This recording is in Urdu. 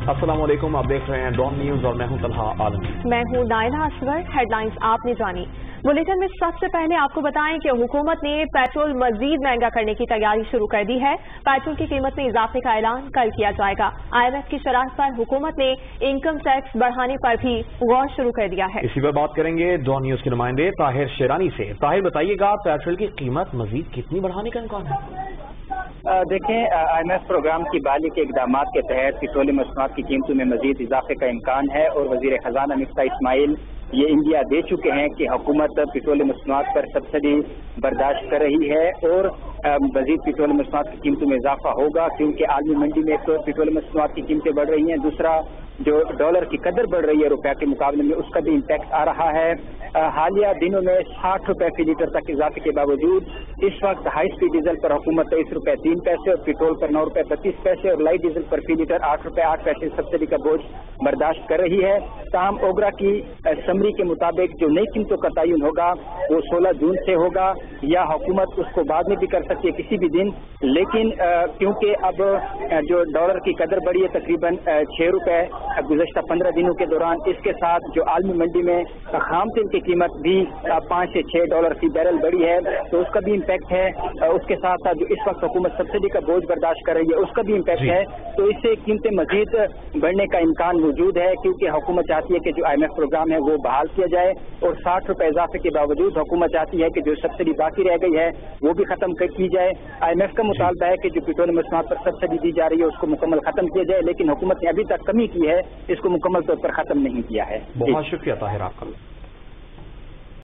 السلام علیکم، آپ دیکھ رہے ہیں ڈان نیوز اور میں ہوں طلحہ عالمی۔ میں ہوں نائلہ اصغر۔ ہیڈ لائنز آپ نے جانی۔ بلیٹن میں سب سے پہلے آپ کو بتائیں کہ حکومت نے پیٹرول مزید مہنگا کرنے کی تیاری شروع کر دی ہے۔ پیٹرول کی قیمت میں اضافے کا اعلان کل کیا جائے گا۔ IMF کی شرح پر حکومت نے انکم ٹیکس بڑھانے پر بھی غور شروع کر دیا ہے۔ اسی پر بات کریں گے ڈان نیوز کے نمائندے طاہر شیرانی سے۔ طاہر، بتائیے گا پیٹرول کی قیمت مزید کتنی بڑھانے کا امکان ہے؟ دیکھیں، IMF پروگرام کی بحالی کے اقدامات کے تحت پیٹرولیم مصنوعات کی قیمتوں میں مزید اضافے کا امکان ہے، اور وزیر خزانہ مفتاح اسماعیل یہ انڈیا دے چکے ہیں کہ حکومت پیٹرولیم مصنوعات پر سبسڈی برداشت کر رہی ہے، اور مزید پیٹرولیم مصنوعات کی قیمتوں میں اضافہ ہوگا، کیونکہ عالمی منڈی میں ایک تو پیٹرولیم مصنوعات کی قیمتیں بڑھ رہی ہیں، دوسرا جو ڈالر کی قدر بڑھ رہی ہے روپے کے مقابلے میں، اس کا بھی امپیکٹ آ رہا ہے۔ حالیہ دنوں میں 60 روپے فی لیٹر تک اضافے کے باوجود اس وقت ہائی اسپیڈ ڈیزل پر حکومت 23 روپے 3 پیسے اور پیٹرول پر 9 روپے 32 پیسے اور لائٹ ڈیزل پر فی لیٹر 8 روپے 8 پیسے سبسڈی کا بوجھ برداشت کر رہی ہے۔ تاہم اوگرا کی سمری کے مطابق جو نئی قیمتوں کا تعین ہوگا وہ 16 جون سے ہوگا، یا حکومت اس کو بعد میں بھی کر سکتی ہے کسی بھی دن، لیکن کیونکہ اب جو ڈالر کی قدر بڑھی ہے تقریباً 6 روپے گزشتہ 15 دنوں کے دوران، اس کے ساتھ جو عالمی منڈی میں خام تیل کی قیمت بھی 5 سے 6 ڈالر فی بیرل بڑھی ہے، تو اس کا بھی امپیکٹ ہے۔ اس کے ساتھ ساتھ جو اس وقت حکومت سبسڈی کا بوجھ برداشت کر رہی ہے اس کا بھی امپیکٹ ہے، تو اس سے قیمتیں مزید بڑھنے کا امکان موجود ہے، کیونکہ حکومت چاہتی ہے کہ جو IMF پروگرام ہے وہ بحال کیا جائے، اور 60 روپے اضافے کے باوجود حکومت چاہتی ہے کہ جو سبسڈی باقی رہ گئی ہے وہ بھی ختم کی جائے۔ IMF کا مطالبہ ہے کہ جو پیٹرولیم مصنوعات پر سبسڈی دی جا رہی ہے اس کو مکمل ختم کیا جائے، لیکن حکومت نے ابھی تک کمی کی ہے، اس کو مکمل طور پر ختم نہیں کیا ہے۔ بہت شکریہ طاہر آپ کا۔